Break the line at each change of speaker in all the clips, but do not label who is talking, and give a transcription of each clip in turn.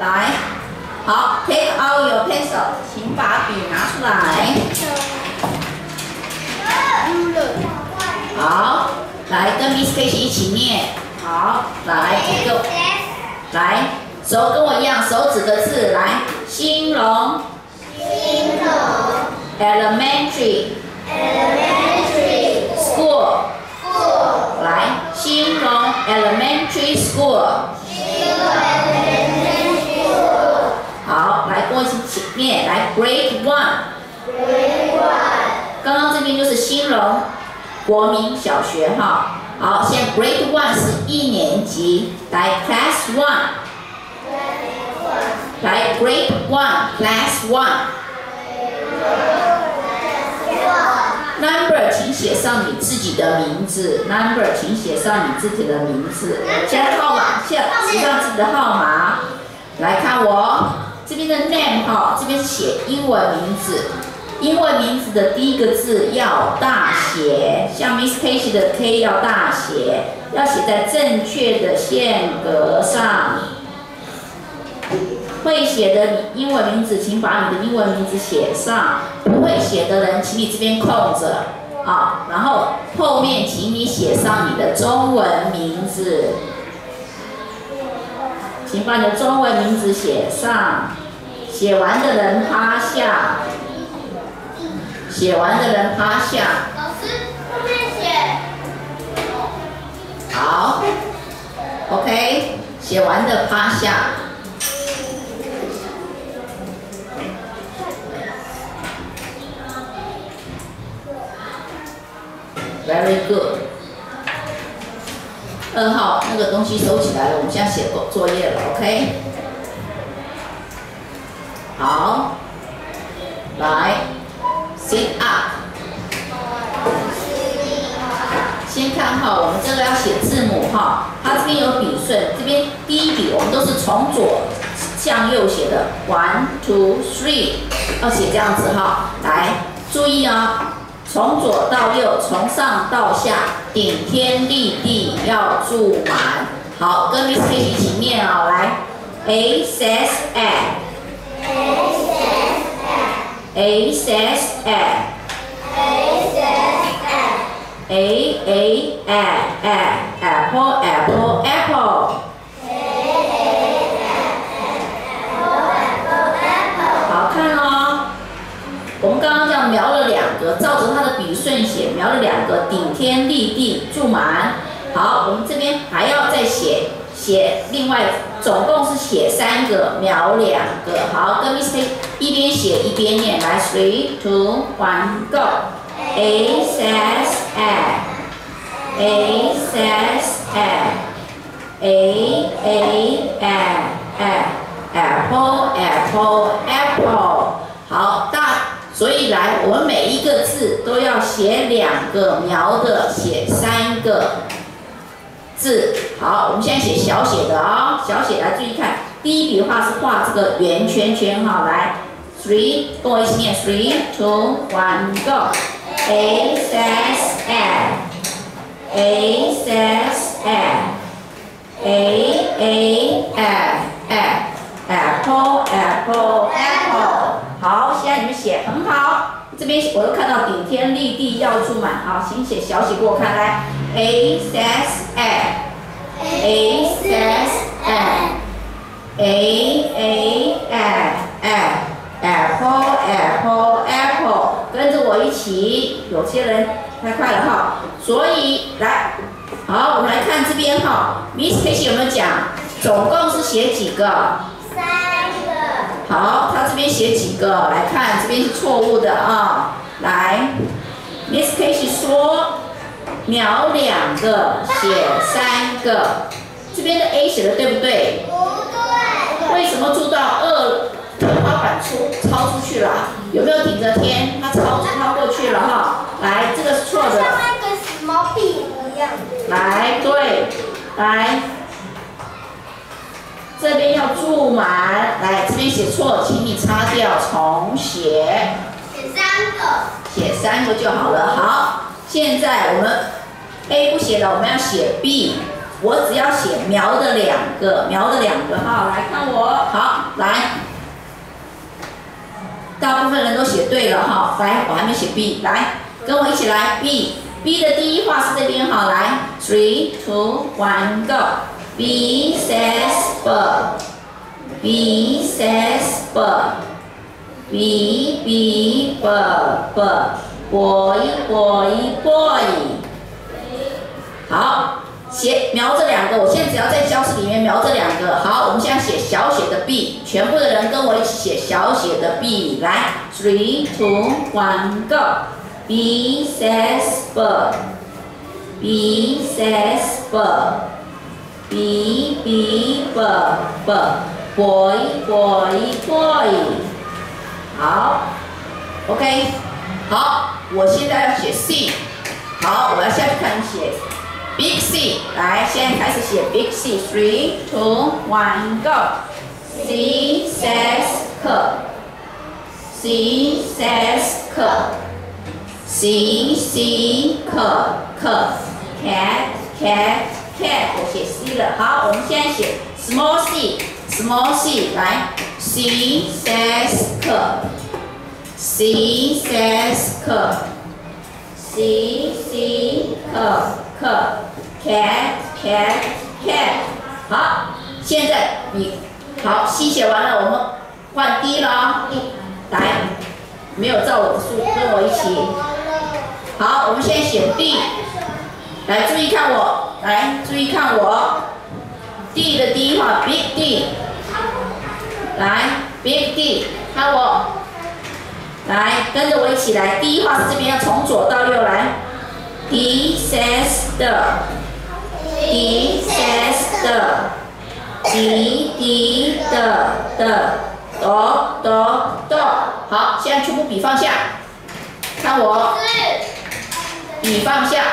来，好 ，take out your pencil， 请把笔拿出来。好，来跟 Miss Kacy 一起念。好，来一个，来，手跟我一样，手指的字，来，兴隆 ，elementary school， 来，兴隆 elementary school。 好，来跟我一起念，来 Grade 1。刚刚这边就是兴隆国民小学哈。好，现在 Grade 1是1年级，来 Class 1。来 Grade 1 Class 1。Number， 请写上你自己的名字。Number， 请写上你自己的名字。现在号码，写上自己的号码。来看我这边的 name 哈，这边是写英文名字。英文名字的第一个字要大写，像 Miss Kacy 的 K 要大写，要写在正确的线格上。会写的英文名字，请把你的英文名字写上；不会写的人，请你这边空着啊。然后后面请你写上你的中文名字，请把你的中文名字写上。写完的人趴下。写完的人趴下。
老师，后面写。
好 ，OK， 写完的趴下。Very good。2号那个东西收起来了，我们现在写作业了 ，OK。好，来。Sit up。先看哈，我们这个要写字母哈，它这边有笔顺，这边第一笔我们都是从左向右写的 ，1 2 3， 要写这样子哈。来，注意啊，从左到右，从上到下，顶天立地，要注满。好，跟 Miss Kacy 一起念啊，来 ，A says at。A says at. Apple apple apple. 好看哦。我们刚刚这样描了2个，照着它的笔顺写，描了2个，顶天立地，注满。好，我们这边还要再写另外总共是写3个，描2个。好，跟 Miss Kacy 一边写一边念，来 3 2 1 go。A says at。A says at。Apple apple apple。好，所以来，我们每一个字都要写2个，描的写3个。字好，我们现在写小写的哦，小写来注意看，第一笔画是画这个圆圈圈哈，来 3， 跟我一起念 3 2 1 go。A says at。A says at。Apple apple apple。好，现在你们写很好，这边我又看到顶天立地要注满，好，请写小写给我看，来 A says at。A says at。Apple apple apple。跟着我一起，有些人太快了哈，所以来，好，我们来看这边哈 ，Miss Kacy 有没有讲？总共是写几个？3个。好，他这边写几个？来看，这边是错误的啊。来 ，Miss Kacy 说描2个，写3个。这边的 A 写的对不对？
不对。
为什么注到天花板超出去了？有没有顶着天？它超过去了哈。来，这个是错的。
像那个毛笔一样。
来，对，来。这边要注满，来这边写错，请你擦掉，重写。
写3个。
写3个就好了。好，现在我们 A 不写了，我们要写 B。 我只要写苗的2个，哈，来看我，好，来，大部分人都写对了哈，来，我还没写 B， 来，跟我一起来 B 的第一画是这边哈，来 ，3, 2, 1, go。B says bird. B says bird. B bird bird. Boy. 好，描这2个，我现在只要在教室里面描这2个。好，我们现在写小写的 B， 全部的人跟我一起写小写的 B。来 ，3, 2, 1, go. B says bird. B says bird. B boy. 好 ，OK， 好，我现在要写 C， 好，我要下去看你写 Big C， 来，现在开始写 Big C， 3, 2, 1, go。C says cup. C says cup. C cup. Cat， 我写 C 了。好，我们现在写 small c， 来 ，C says cup。C says cup. C cup. Cat。好，现在你好 C 写完了，我们换 D 了。来，没有照我的数，跟我一起。好，我们现在写 D。来，注意看我，D 的第一画 Big D， 来 Big D， 看我，来跟着我一起来，第一画是这边要从左到右来 ，D says the，D says the，D dog，好，现在全部笔放下，看我，笔放下。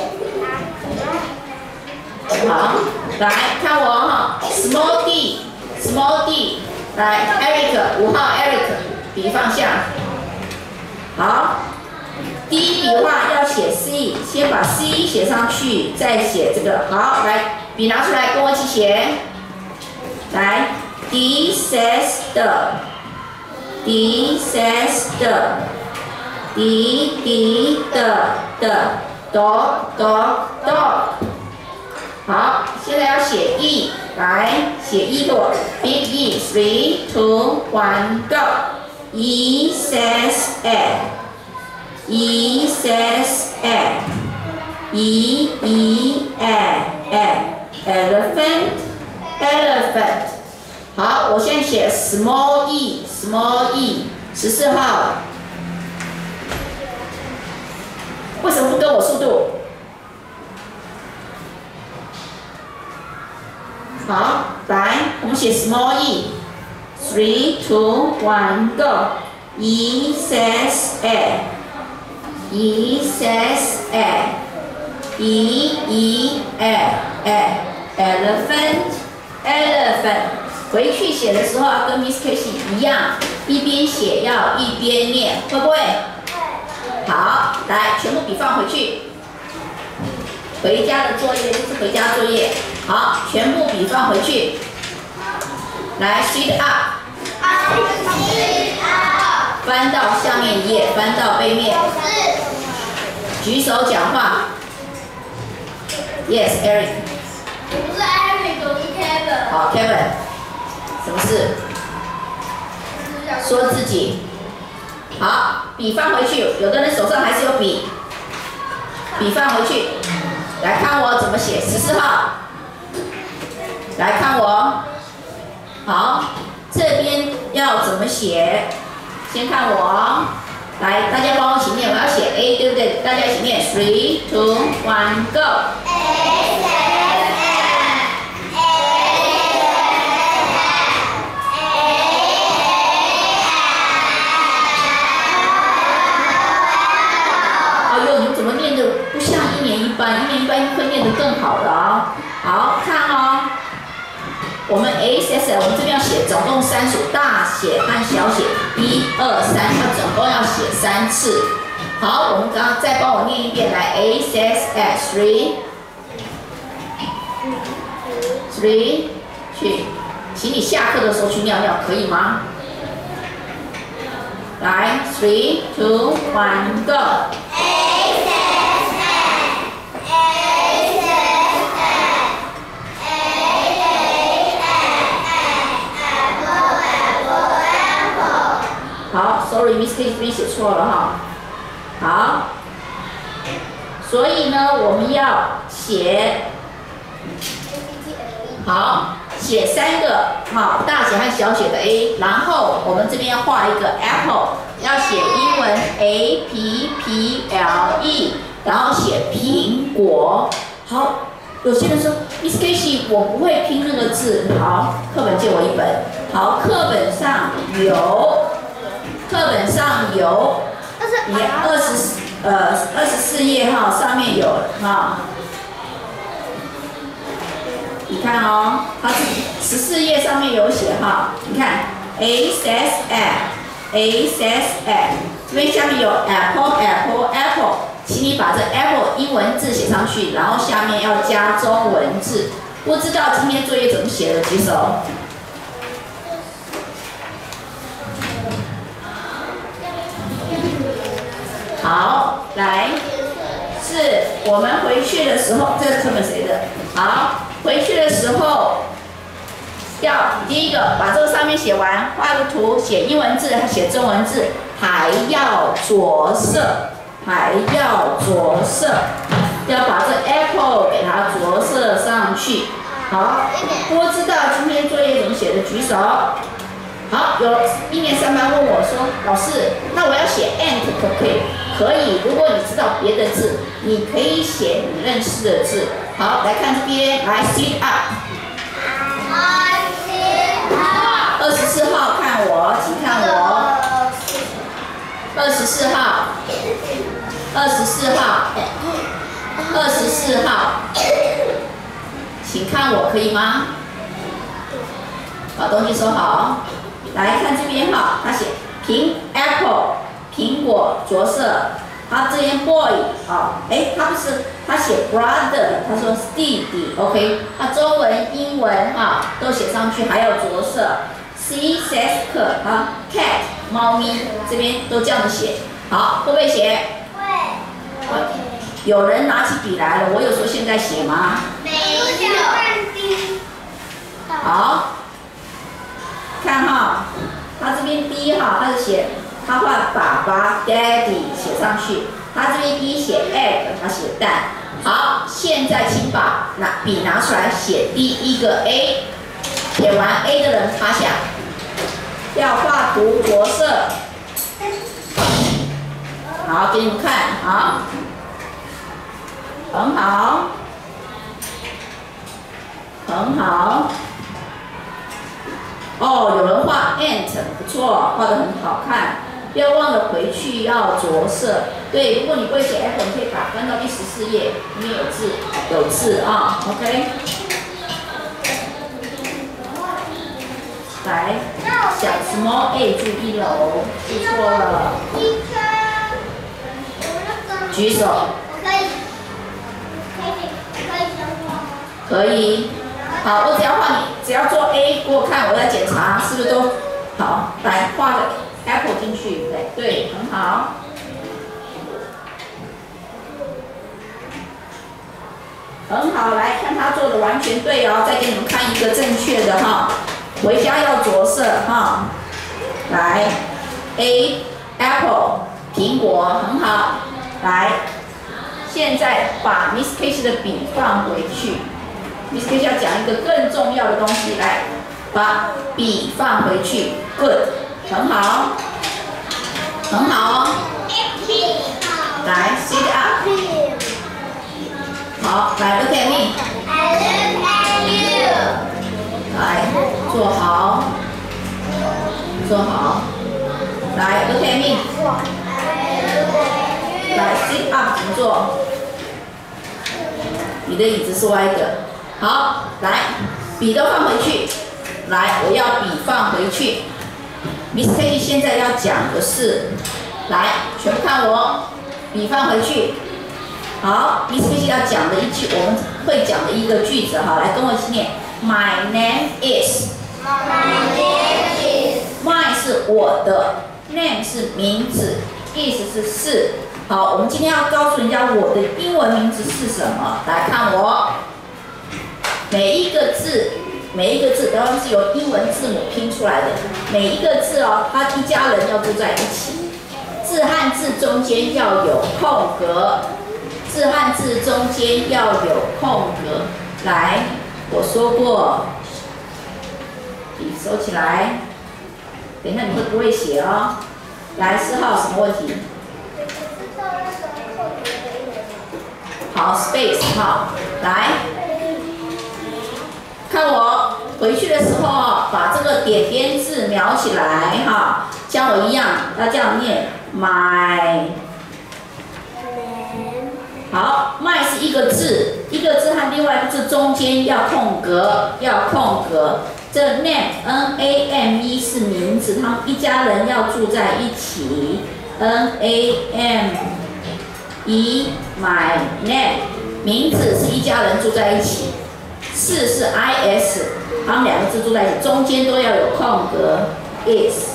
好，来看我哈 ，small d， 来 Eric 5号 Eric， 笔放下。好，第一笔画要写 C， 先把 C 写上去，再写这个。好，来笔拿出来跟我一起写。来 ，D says the，D says the，D dog。好，现在要写 E， 来写 E 给我 ，Big E， 3, 2, 1, go。E says egg，E says egg，E elephant。好，我现在写 small E， 14号。为什么不跟我速度？好，来，我们写 small e， 3, 2, 1, go。E says egg，E says egg，E elephant。回去写的时候要跟 Miss Kacy 一样，一边写要一边念，会不会？好，来，全部笔放回去。回家的作业就是回家作业。好，全部笔放回去。来 ，sit up， 翻到下面一页，翻到背面。举手讲话。Yes, Eric。
我不是 Eric， 我是 Kevin。
好 ，Kevin， 什么事？说自己。好，笔放回去。有的人手上还是有笔，笔放回去。来看我怎么写14号。来看我。好，这边要怎么写？先看我。来，大家帮我一起念，我要写 A， 对不对？大家一起念 ，3, 2, 1, go。1年1班会念得更好的哦。好，看哦，我们 ASS 我们这边要写总共3组，大写和小写1、2、3，它总共要写3次。好，我们刚刚再帮我念一遍，来 ASS 3, 3，去，请你下课的时候去尿尿，可以吗？来，3、2、1 ，Go。好 ，Sorry，Miss Kacy 这边写错了哈。好，所以呢，我们要写，好，写3个，好，大写和小写的 A， 然后我们这边要画一个 apple， 要写英文 A-P-P-L-E， 然后写苹果。好，有些人说 Miss Kacy 我不会拼那个字，好，课本借我1本。好，课本上有，你24页哈，上面有哈，你看哦，它是14页上面有写哈，你看 A says A says A， 这边下面有 apple， 请你把这 apple 英文字写上去，然后下面要加中文字。不知道今天作业怎么写的举手。好，来，是我们回去的时候，这个课本谁的？好，回去的时候要第一个把这个上面写完，画个图，写英文字，写中文字，还要着色，要把这 apple 给它着色上去。好，不知道今天作业怎么写的举手。好，有1年3班问我说，老师，那我要写 ant 可不可以？可以，如果你知道别的字，你可以写你认识的字。好，来看这边，来 sit up。24号看我，请看我。24号，请看我，可以吗？把东西收好。来看这边哈，他写apple 苹果着色，他这边 boy 啊，他写 brother， 他说是弟弟 ，OK， 他中文英文哈都写上去，还要着色。C says cat 猫咪这边都这样子写，好，会不会写？会。有人拿起笔来了，我有说现在写吗？
没有。
好。看哈，他这边 D 哈，他是写他画爸爸 Daddy 写上去，他这边 E 写 egg， 他写蛋。好，现在请把笔拿出来写第一个 A， 写完 A 的人趴下，要画图着色。好，给你们看，好，很好，很好。哦，有人画 ant， 不错，画得很好看。不要忘了回去要着色。对，如果你不会写 apple， 你可以翻到第14页，里面有字啊。OK。来，小 small a 住1楼，记错了。举手。可以。好，我只要画你，只要做 A 给我看，我再检查是不是都好。来画个 apple 进去，对，很好。很好，来看他做的完全对哦，再给你们看一个正确的哈，回家要着色哈。来 A apple 苹果很好，来，现在把 Miss Kacy 的笔放回去。Miss Kacy 要讲一个更重要的东西，来，把笔放回去 ，good， 很好，很好哦。来 ，sit up。好，来 ，look at me。
I look at you。
来，坐好，坐好。来 ，look at me。来 ，sit up 怎么做？你的椅子是歪的。好，来，笔都放回去。来，我要笔放回去。Miss Kacy 现在要讲的是，来，全部看我，笔放回去。好 ，Miss Kacy 要讲的一句，我们会讲的一个句子哈，来跟我一起念。 My name is。 My 是我的 ，name 是名字 ，is 是。好，我们今天要告诉人家我的英文名字是什么。来看我，每一个字当然是由英文字母拼出来的。每一个字哦，它一家人要住在一起，字和字中间要有空格，字和字中间要有空格。来，我说过，笔收起来。等一下你会不会写哦？来，4号什么问题？好 ，space 好，来，看我回去的时候把这个点点字描起来哈，像我一样要这样念 my。好 ，my 是一个字，一个字和另外一个字中间要空格，这 name 是名字，他们一家人要住在一起。name my name 名字是一家人住在一起。是 is 他们两个字住在一起，中间都要有空格 is。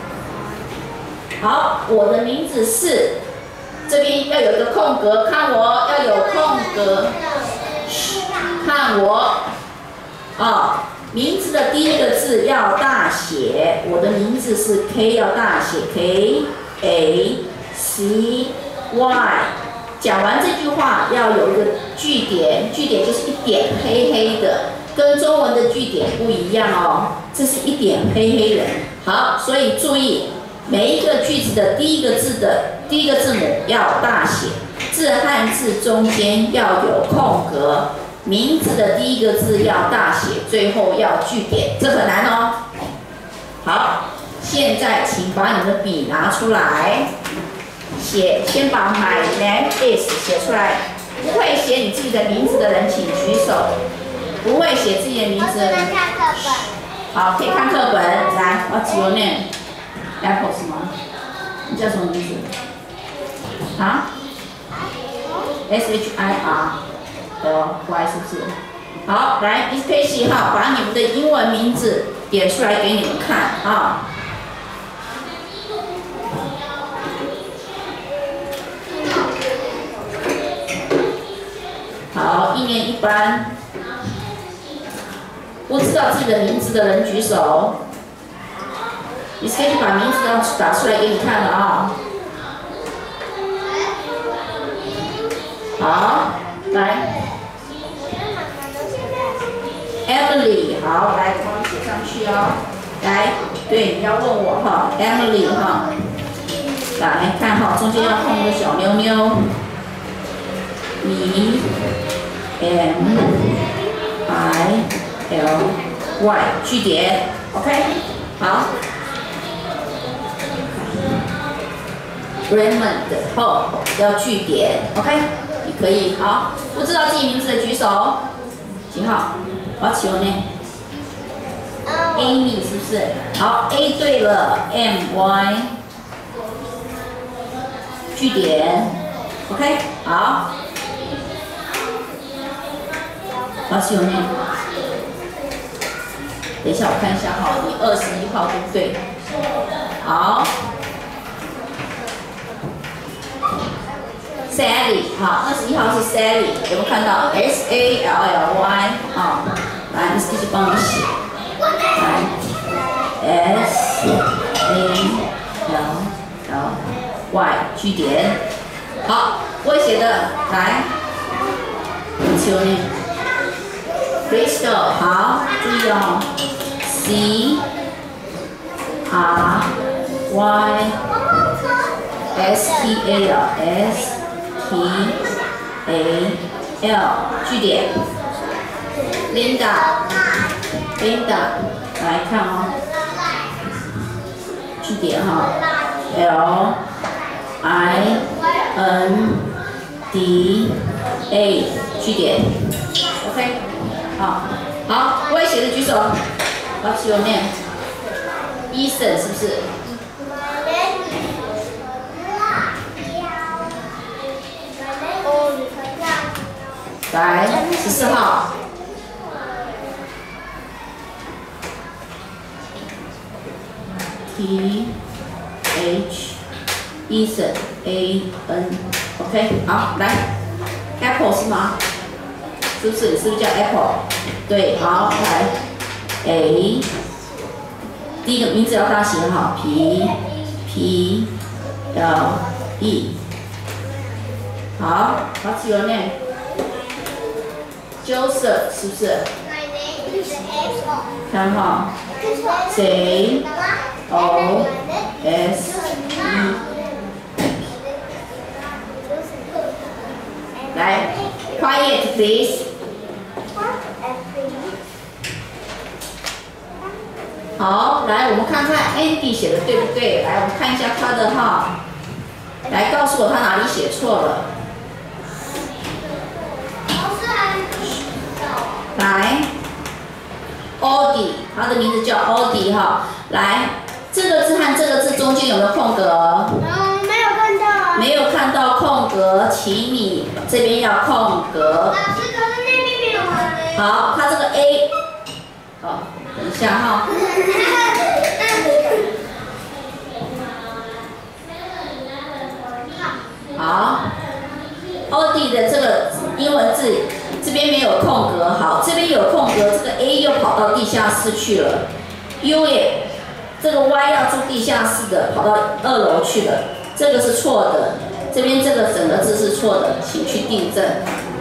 好，我的名字是，这边要有一个空格，看我要有空格，看我啊。名字的第一个字要大写，我的名字是 K 要大写 K A C Y。讲完这句话要有一个句点，句点就是一点黑黑的，跟中文的句点不一样哦，这是一点黑黑的。好，所以注意每一个句子的第一个字母要大写，字和字中间要有空格。名字的第一个字要大写，最后要句点，这很难哦。好，现在请把你的笔拿出来，先把 my name is 写出来。不会写你自己的名字的人，请举手。不会写自己的名字的人，
看课本。
好，可以看课本。来 ，What's your name？ Apple 是吗？你叫什么名字？啊 ？SHIR。Y 是不是？好，来 ，Miss Kacy 哈，把你们的英文名字点出来给你们看啊。好，1年1班，不知道自己的名字的人举手。Miss Kacy把名字打出来给你看了啊。好，来。Emily， 好，来，帮我写上去哦。来，对，你要问我哈 ，Emily 哈，来看哈，中间要空一个小妞妞 ，E M I L Y， 句点 ，OK， 好。Raymond 后要句点 ，OK， 你可以好，不知道自己名字的举手，几号？What's your name? Amy 是不是？好 ，A 对了 ，M Y 句点 ，OK， 好。What's your name? 等一下我看一下哈，你21号对不对？好。Sally， 好，21号是 Sally， 有没有看到 SALLY 啊？来，你继续帮我写，来 SALLY 句点，好，我写的，来 ，What's your name? Crystal， 好，注意哦 CRYSTAL， 句点 ，Linda， 来看哦，句点哈 ，LINDA， 句点 ，OK， 好，好，我也写的举手 ，What's your name？ Ethan 是不是？来，14号 T H Ethan A N。OK， 好，来 ，Apple 是吗？是不是？是不是叫 Apple？ 对，好，来 A。第一个名字要大写好 ，P L E。好 ，What's your name？ Joseph 是不是？
My name is Apple.
看好 ，J O S E。来 ，Quiet please。好，来我们看看 Andy 写的对不对？来，我们看一下他的哈。来，告诉我他哪里写错了。来 ，Audi， 他的名字叫 Audi 哈。来，这个字和这个字中间有没有空格？
没有看到。
没有看到空格，请你这边要空格。
老师，可是那边没有啊。
好，它这个 A， 好，等一下哈。好 ，Audi 的这个英文字这边没有空格，好，这边有空格，这个 A 又跑到地下室去了 ，U 也，这个 Y 要住地下室的，跑到2楼去了，这个是错的，这边这个整个字是错的，请去订正。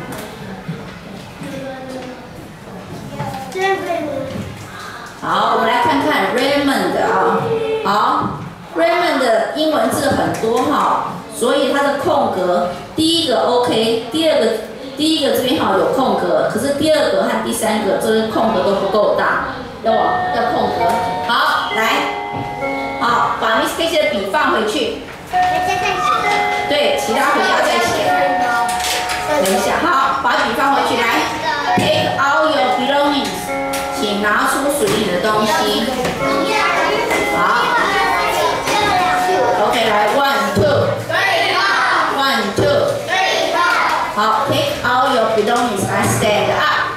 好，我们来看看 Raymond 啊，好 ，Raymond 的英文字很多哈。所以它的空格，第一个 OK， 第一个这边好有空格，可是第2个和第3个这个空格都不够大，要空格。好，来，好，把 Miss Kacy 的笔放回去。对，其他回家再写。等一下，好，把笔放回去，来 ，Take all your belongings， 请拿出属于你的东西。好 ，OK， 来 1 2。1 2 3 好 ，take all your belongings and stand up。